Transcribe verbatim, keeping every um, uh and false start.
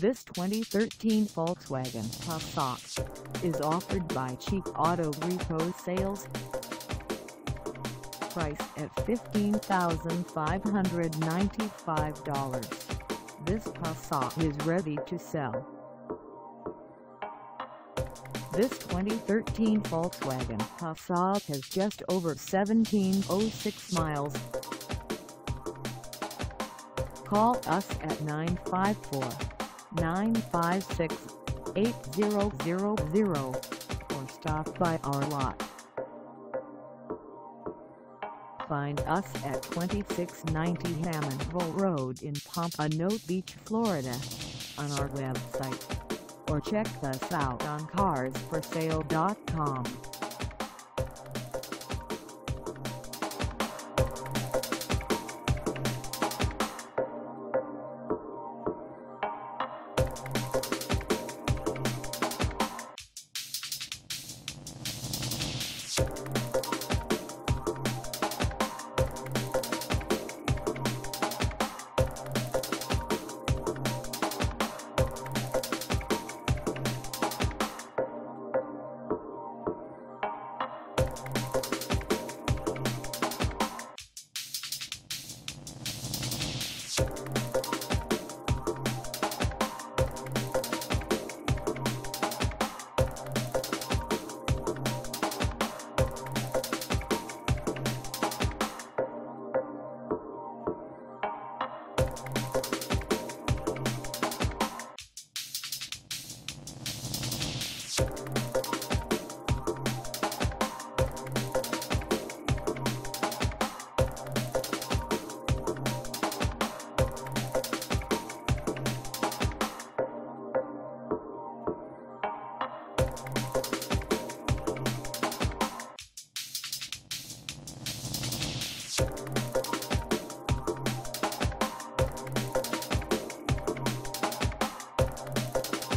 This twenty thirteen Volkswagen Passat is offered by Cheap Auto Repo Sales. Price at fifteen thousand five hundred ninety-five dollars. This Passat is ready to sell. This twenty thirteen Volkswagen Passat has just over seventeen thousand six miles. Call us at nine five four, nine five six, eight zero zero zero or stop by our lot. Find us at twenty-six ninety Hammondville Road in Pompano Beach, Florida, on our website, or check us out on cars for sale dot com. You